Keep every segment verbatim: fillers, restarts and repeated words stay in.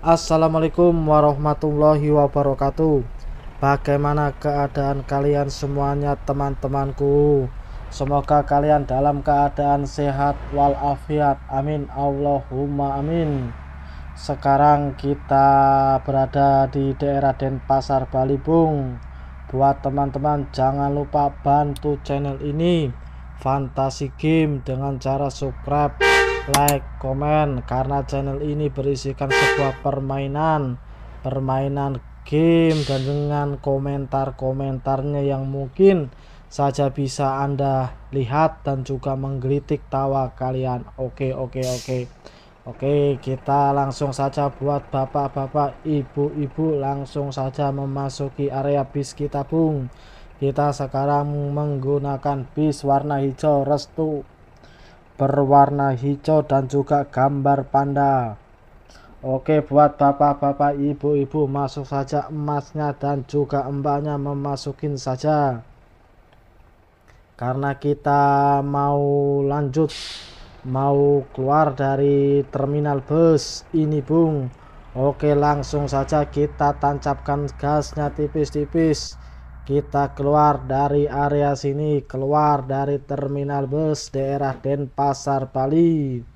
Assalamualaikum warahmatullahi wabarakatuh. Bagaimana keadaan kalian semuanya teman-temanku? Semoga kalian dalam keadaan sehat walafiat. Amin Allahumma amin. Sekarang kita berada di daerah Denpasar, Bali, Bung. Buat teman-teman jangan lupa bantu channel ini Fantasi Game dengan cara subscribe, like, komen, karena channel ini berisikan sebuah permainan permainan game dan dengan komentar-komentarnya yang mungkin saja bisa Anda lihat dan juga menggelitik tawa kalian. Oke oke oke oke kita langsung saja buat bapak-bapak, ibu-ibu, langsung saja memasuki area bis kita, Bung. Kita sekarang menggunakan bis warna hijau restu berwarna hijau dan juga gambar panda. Oke, buat bapak-bapak, ibu-ibu, masuk saja emasnya dan juga mbaknya memasukin saja, karena kita mau lanjut, mau keluar dari terminal bus ini, Bung. Oke, langsung saja kita tancapkan gasnya tipis-tipis. Kita keluar dari area sini, keluar dari terminal bus daerah Denpasar, Bali.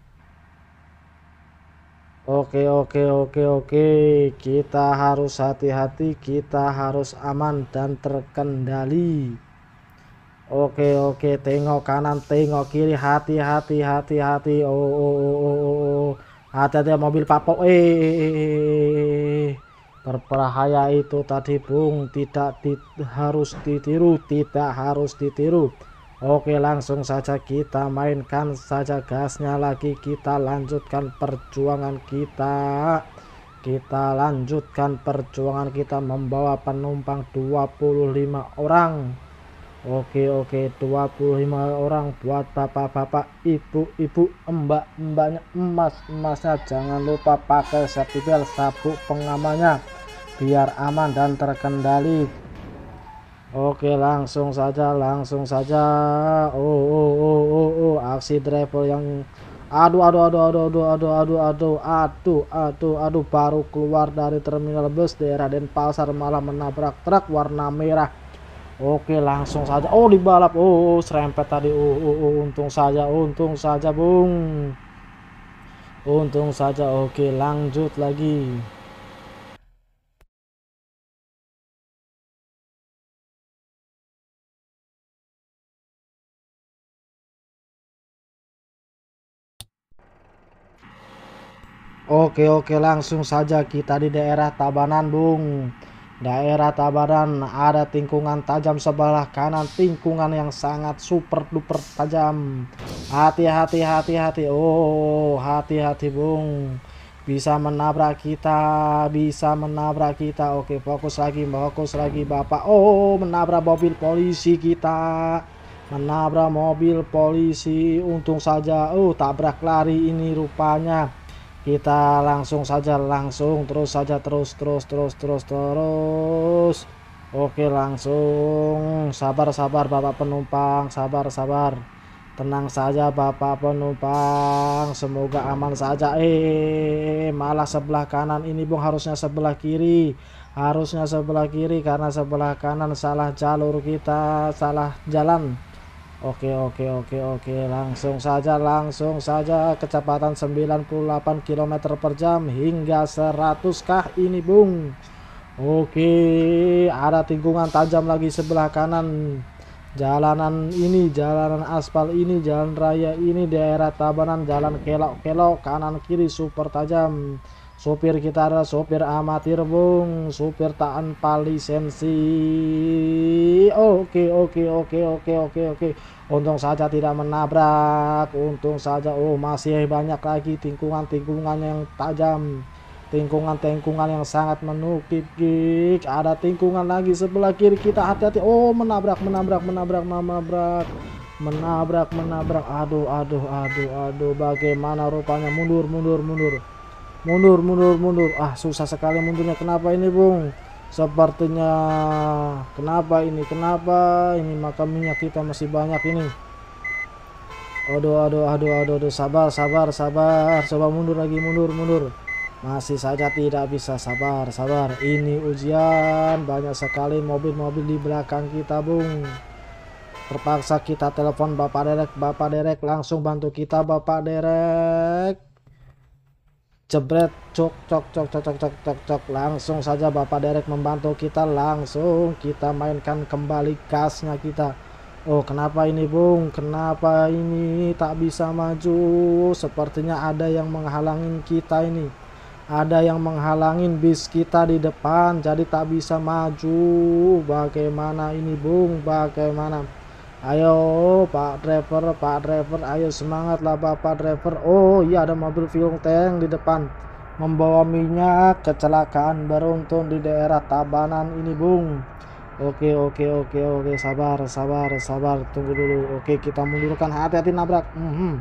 Oke oke oke oke kita harus hati-hati, kita harus aman dan terkendali. Oke oke tengok kanan, tengok kiri, hati-hati hati-hati. Oh, oh, oh, oh, oh, oh. Hati-hati mobil papok. Eh berbahaya itu tadi, Bung. Tidak di, harus ditiru, tidak harus ditiru. Oke, langsung saja kita mainkan saja gasnya lagi. Kita lanjutkan perjuangan kita. Kita lanjutkan perjuangan kita membawa penumpang dua puluh lima orang. Oke oke dua puluh lima orang buat bapak-bapak, ibu-ibu, mbak-mbaknya, emas-emasnya. Jangan lupa pakai safety belt, sabuk pengamannya biar aman dan terkendali. Oke, langsung saja langsung saja. Oh oh oh oh, oh. Aksi driver yang aduh aduh aduh aduh aduh aduh aduh aduh aduh aduh aduh baru keluar dari terminal bus daerah Denpasar malah menabrak truk warna merah. Oke, langsung saja. Oh, dibalap. Oh, oh serempet tadi. Oh, oh, oh, untung saja, untung saja, Bung. Untung saja. Oke, lanjut lagi. Oke oke langsung saja kita di daerah Tabanan, Bung. Daerah Tabanan ada tikungan tajam sebelah kanan, tikungan yang sangat super duper tajam. Hati-hati hati-hati. Oh, hati-hati, Bung. Bisa menabrak kita, bisa menabrak kita. Oke, fokus lagi, fokus lagi, Bapak. Oh, menabrak mobil polisi kita. Menabrak mobil polisi. Untung saja. Oh, tabrak lari ini rupanya. Kita langsung saja, langsung terus saja, terus terus terus terus terus. Oke, langsung sabar sabar Bapak penumpang, sabar sabar, tenang saja Bapak penumpang, semoga aman saja. Eh malah sebelah kanan ini, Bung, harusnya sebelah kiri, harusnya sebelah kiri karena sebelah kanan salah jalur, kita salah jalan. Oke oke oke oke langsung saja, langsung saja. Kecepatan sembilan puluh delapan kilometer per jam hingga seratus kah ini, Bung. Oke, ada tikungan tajam lagi sebelah kanan. Jalanan ini, jalanan aspal ini, jalan raya ini daerah Tabanan, jalan kelok-kelok, kanan kiri super tajam. Sopir kita adalah sopir amatir, Bung, sopir tanpa lisensi. Oke oke oke oke oke oke untung saja tidak menabrak, untung saja. Oh, masih banyak lagi tikungan-tikungan yang tajam, tikungan-tikungan yang sangat menukik. Ada tikungan lagi sebelah kiri kita, hati-hati. Oh, menabrak menabrak menabrak menabrak menabrak menabrak aduh aduh aduh aduh bagaimana rupanya. Mundur mundur mundur mundur mundur mundur. Ah, susah sekali mundurnya. Kenapa ini, Bung? Sepertinya kenapa ini kenapa ini maka minyak kita masih banyak ini. Aduh aduh aduh aduh aduh sabar sabar sabar, coba mundur lagi, mundur mundur Masih saja tidak bisa. Sabar, sabar. Ini ujian. Banyak sekali mobil-mobil di belakang kita, Bung. Terpaksa kita telepon Bapak Derek. Bapak Derek langsung bantu kita, Bapak Derek. Jebret, cok cok cok cok cok cok cok cok. Langsung saja Bapak Derek membantu kita. Langsung kita mainkan kembali gasnya kita. Oh, kenapa ini, Bung? Kenapa ini tak bisa maju? Sepertinya ada yang menghalangin kita ini. Ada yang menghalangin bis kita di depan, jadi tak bisa maju. Bagaimana ini, Bung? Bagaimana? Ayo Pak driver, Pak driver, ayo semangatlah Bapak driver. Oh iya, ada mobil fuel tank di depan membawa minyak. Kecelakaan beruntun di daerah Tabanan ini, Bung. Oke oke oke oke, sabar sabar sabar, tunggu dulu. Oke, kita mundurkan, hati-hati nabrak. Mhm.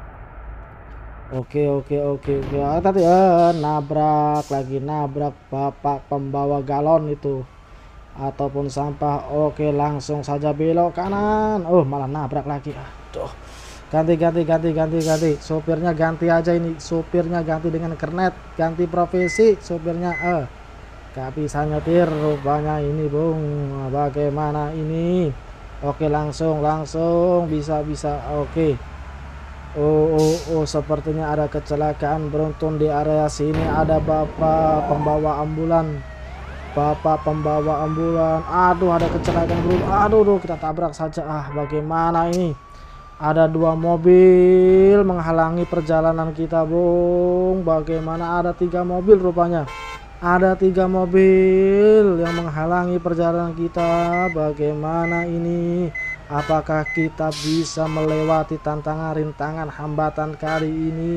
Oke oke oke oke, hati-hati ya, nabrak lagi, nabrak bapak pembawa galon itu ataupun sampah. Oke, langsung saja belok kanan. Oh, malah nabrak lagi. Aduh, ganti ganti ganti ganti ganti sopirnya, ganti aja ini sopirnya, ganti dengan kernet, ganti profesi sopirnya. Eh gak bisa nyetir rupanya ini, Bung. Bagaimana ini? Oke, langsung langsung bisa bisa. Oke. Oh, oh, oh, sepertinya ada kecelakaan beruntun di area sini. Ada bapak pembawa ambulan. Bapak pembawa ambulan. Aduh, ada kecelakaan bro. Aduh, aduh, kita tabrak saja. Ah, bagaimana ini? Ada dua mobil menghalangi perjalanan kita, Bung. Bagaimana? Ada tiga mobil rupanya. Ada tiga mobil yang menghalangi perjalanan kita. Bagaimana ini? Apakah kita bisa melewati tantangan, rintangan, hambatan kali ini?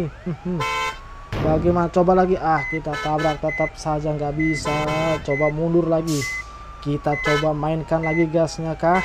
Bagaimana? Coba lagi. Ah, kita tabrak tetap saja nggak bisa. Coba mundur lagi. Kita coba mainkan lagi gasnya kah?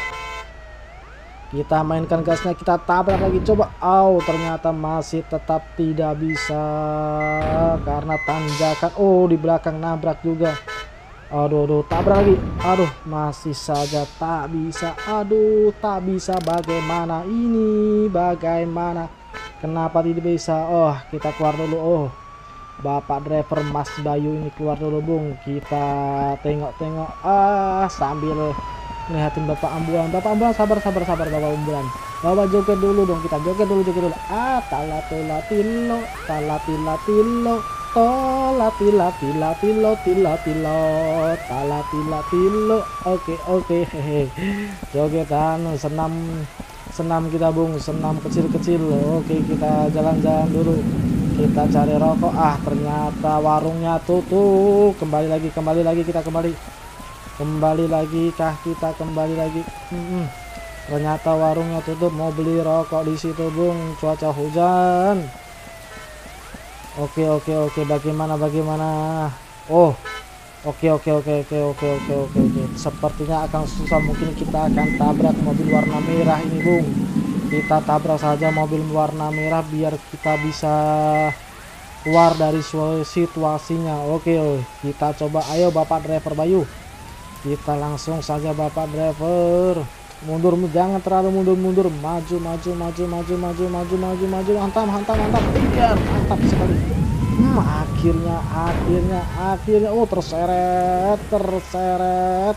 Kita mainkan gasnya, kita tabrak lagi. Coba. Oh, ternyata masih tetap tidak bisa karena tanjakan. Oh, di belakang nabrak juga. Aduh, aduh, tabrak lagi. Aduh, masih saja tak bisa. Aduh, tak bisa. Bagaimana ini? Bagaimana? Kenapa tidak bisa? Oh, kita keluar dulu. Oh, Bapak driver Mas Bayu ini keluar dulu, Bung. Kita tengok-tengok ah sambil ngeliatin Bapak ambulan. Bapak ambulan, sabar sabar sabar Bapak ambulan. Bapak joget dulu dong, kita joget dulu joget dulu. Ah, talatila tilo, talatila tilo, tolatila tila tilo tila tilo, talatila tilo. Oke oke, hehe. Jogetan senam senam kita, Bung, senam kecil-kecil. Oke, kita jalan-jalan dulu. Kita cari rokok. Ah, ternyata warungnya tutup. Kembali lagi, kembali lagi, kita kembali. Kembali lagi kah kita kembali lagi? Hmm, ternyata warungnya tutup. Mau beli rokok di situ, Bung. Cuaca hujan. Oke, oke, oke. Bagaimana, bagaimana? Oh, oke, oke, oke, oke, oke, oke, oke, oke. Sepertinya akan susah. Mungkin kita akan tabrak mobil warna merah ini, Bung. Kita tabrak saja mobil warna merah biar kita bisa keluar dari situasinya. Oke, kita coba. Ayo Bapak driver Bayu, kita langsung saja Bapak driver. Mundur, jangan terlalu mundur-mundur. Maju, maju, maju, maju, maju, maju, maju, maju. Hantam, hantam, hantam. Iya, mantap sekali. Hmm, akhirnya, akhirnya, akhirnya. Oh, terseret, terseret.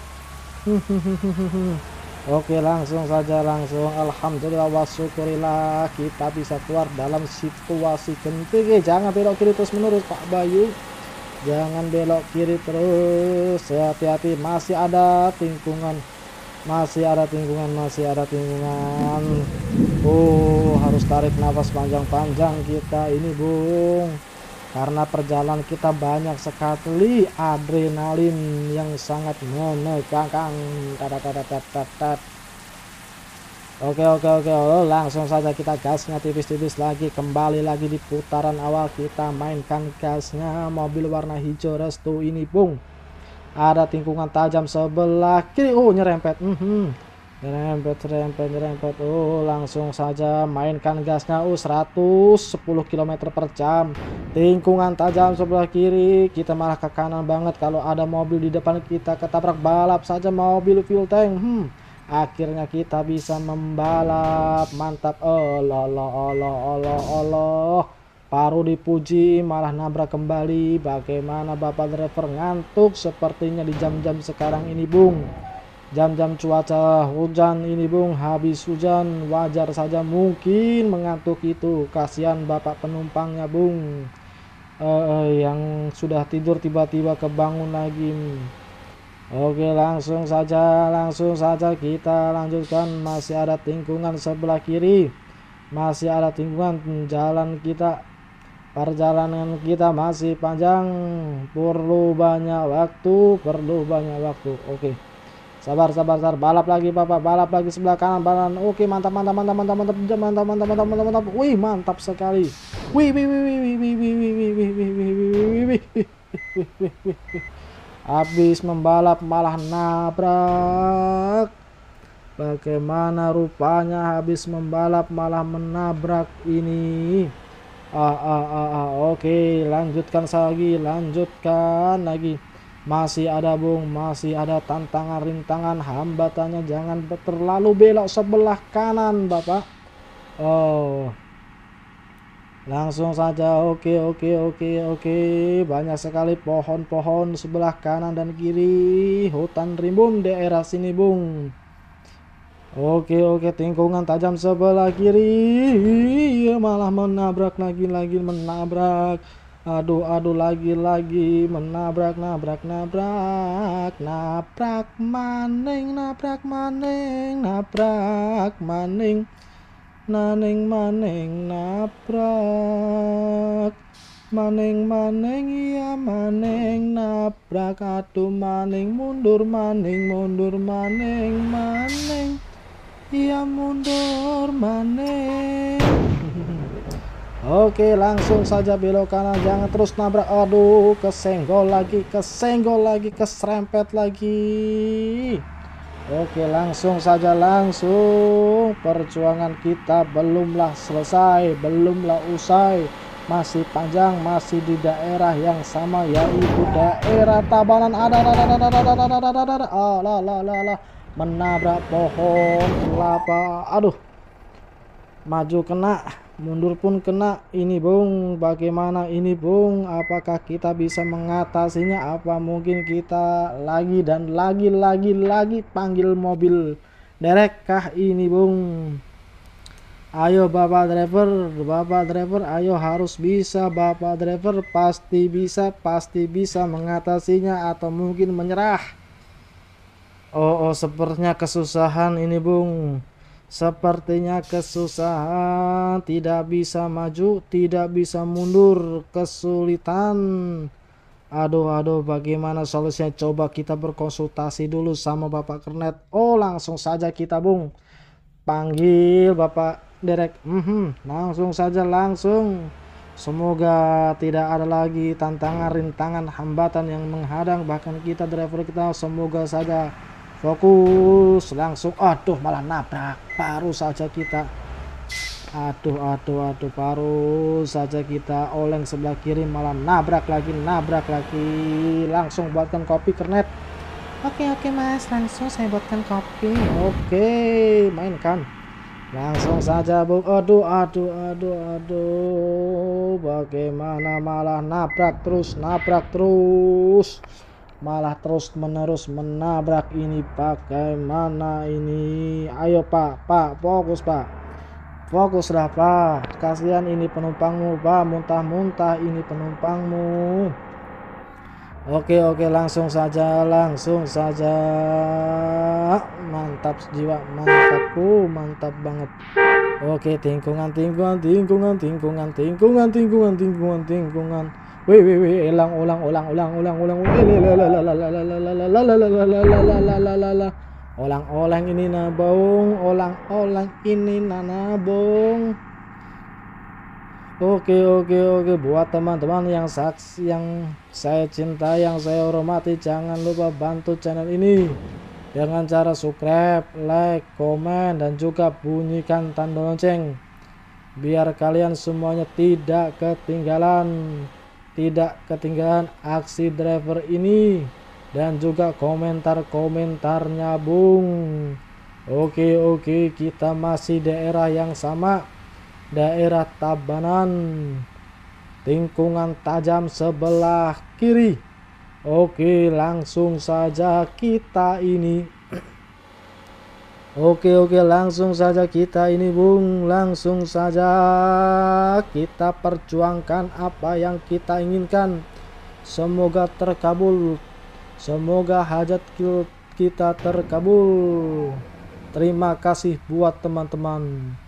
Oke, langsung saja, langsung. Alhamdulillah wa syukurillah kita bisa keluar dalam situasi genting. Jangan belok kiri terus menerus, Pak Bayu. Jangan belok kiri terus. Hati-hati, masih ada tikungan. Masih ada tikungan, masih ada tikungan. Oh, harus tarik nafas panjang-panjang kita ini, Bung. Karena perjalanan kita banyak sekali adrenalin yang sangat menegangkan. Oke oke oke, oh, langsung saja kita gasnya tipis-tipis lagi. Kembali lagi di putaran awal, kita mainkan gasnya. Mobil warna hijau restu ini, Bung. Ada tikungan tajam sebelah kiri. Oh, nyerempet. Mm-hmm. Nyerempet, nyerempet, nyerempet. Oh, langsung saja mainkan gasnya. Oh, seratus sepuluh kilometer per jam. Tikungan tajam sebelah kiri. Kita malah ke kanan banget. Kalau ada mobil di depan kita ketabrak, balap saja mobil fuel tank. Hmm. Akhirnya kita bisa membalap. Mantap. Allah Allah Allah Allah Allah. Baru dipuji malah nabrak kembali. Bagaimana bapak driver, ngantuk sepertinya di jam-jam sekarang ini bung. Jam-jam cuaca hujan ini bung, habis hujan wajar saja mungkin mengantuk itu. Kasihan bapak penumpangnya bung, uh, yang sudah tidur tiba-tiba kebangun lagi. Oke, langsung saja langsung saja kita lanjutkan. Masih ada tikungan sebelah kiri, masih ada tikungan. Jalan kita, perjalanan kita masih panjang, perlu banyak waktu perlu banyak waktu. Oke, sabar sabar sabar, balap lagi bapak, balap lagi sebelah kanan, balap. Oke, mantap mantap mantap mantap mantap mantap mantap mantap mantap mantap mantap. Wih, mantap sekali. Wih wih wih wih wih wih wih wih wih wih wih wih wih wih wih. Habis membalap malah nabrak. Bagaimana rupanya habis membalap malah menabrak ini. Ah, ah, ah, ah. Oke, lanjutkan lagi, lanjutkan lagi. Masih ada bung, masih ada tantangan rintangan hambatannya. Jangan terlalu belok sebelah kanan bapak. Oh, langsung saja. Oke oke oke oke, banyak sekali pohon-pohon sebelah kanan dan kiri, hutan rimbun daerah sini bung. Oke oke, tikungan tajam sebelah kiri, malah menabrak lagi lagi menabrak. Aduh aduh, lagi-lagi menabrak nabrak nabrak nabrak maning nabrak maning nabrak maning naning maning nabrak maning maning iya maning nabrak. Aduh maning, mundur maning mundur maning maning iya mundur maning. Oke, langsung saja belok kanan, jangan terus nabrak. Aduh, kesenggol lagi, kesenggol lagi, keserempet lagi. Oke, langsung saja, langsung. Perjuangan kita belumlah selesai, belumlah usai. Masih panjang, masih di daerah yang sama, yaitu daerah Tabanan. Ada, ada, ada, ada, ada, ada, ada, ada, ada. Ah, lah, lah, lah, lah. Menabrak pohon kelapa. Aduh, maju kena, mundur pun kena. Ini bung, bagaimana ini bung? Apakah kita bisa mengatasinya? Apa mungkin kita lagi dan lagi lagi lagi panggil mobil derek kah ini bung? Ayo bapak driver, bapak driver, ayo harus bisa bapak driver, pasti bisa, pasti bisa mengatasinya atau mungkin menyerah. Oh, oh sepertinya kesusahan ini bung. Sepertinya kesusahan, tidak bisa maju, tidak bisa mundur, kesulitan. Aduh aduh, bagaimana solusinya? Coba kita berkonsultasi dulu sama bapak kernet. Oh, langsung saja kita bung panggil bapak derek. Mm-hmm. Langsung saja, langsung. Semoga tidak ada lagi tantangan rintangan hambatan yang menghadang bahkan kita driver kita. Semoga saja fokus. Langsung, aduh malah nabrak. Baru saja kita, aduh aduh aduh, baru saja kita oleng sebelah kiri malah nabrak lagi, nabrak lagi. Langsung buatkan kopi kernet. Oke oke mas, langsung saya buatkan kopi. Oke, mainkan langsung saja bung. Aduh aduh aduh aduh, bagaimana malah nabrak terus, nabrak terus, malah terus menerus menabrak ini. Bagaimana ini? Ayo pak, pak fokus pak, fokuslah pak, kasihan ini penumpangmu pak, muntah-muntah ini penumpangmu. Oke oke, langsung saja, langsung saja. Mantap jiwa, mantapku, mantap banget. Oke, tikungan tikungan tikungan tikungan tikungan tikungan tikungan tikungan. Wih wih wih, ulang ulang ulang ulang ulang ulang ulang ulang ini nabung, ulang ulang ini nabung. Oke oke oke, buat teman-teman yang saksi yang saya cintai, yang saya hormati, jangan lupa bantu channel ini dengan cara subscribe, like, komen, dan juga bunyikan tanda lonceng biar kalian semuanya tidak ketinggalan tidak ketinggalan aksi driver ini dan juga komentar-komentarnya bung. Oke oke, kita masih daerah yang sama, daerah Tabanan. tikungan tajam sebelah kiri. Oke, langsung saja kita ini Oke oke langsung saja kita ini Bung, langsung saja kita perjuangkan apa yang kita inginkan. Semoga terkabul, semoga hajat kita terkabul. Terima kasih buat teman-teman.